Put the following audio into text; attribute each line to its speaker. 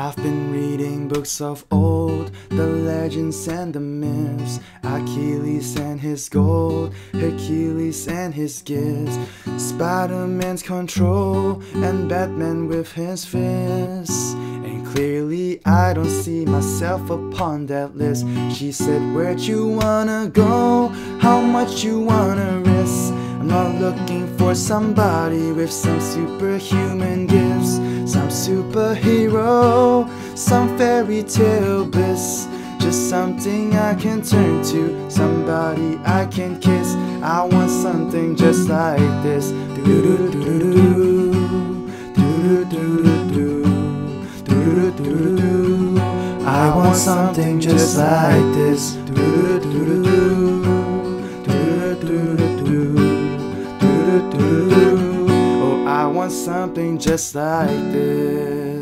Speaker 1: I've been reading books of old, the legends and the myths, Achilles and his gold, Hercules and his gifts, Spiderman's control, and Batman with his fists. And clearly I don't see myself upon that list. She said, where'd you wanna go? How much you wanna risk? I'm not looking for somebody with some superhuman gifts, some superhero, some fairy tale bliss. Just something I can turn to, somebody I can kiss. I want something just like this. I want something just like this. Oh, I want something just like this.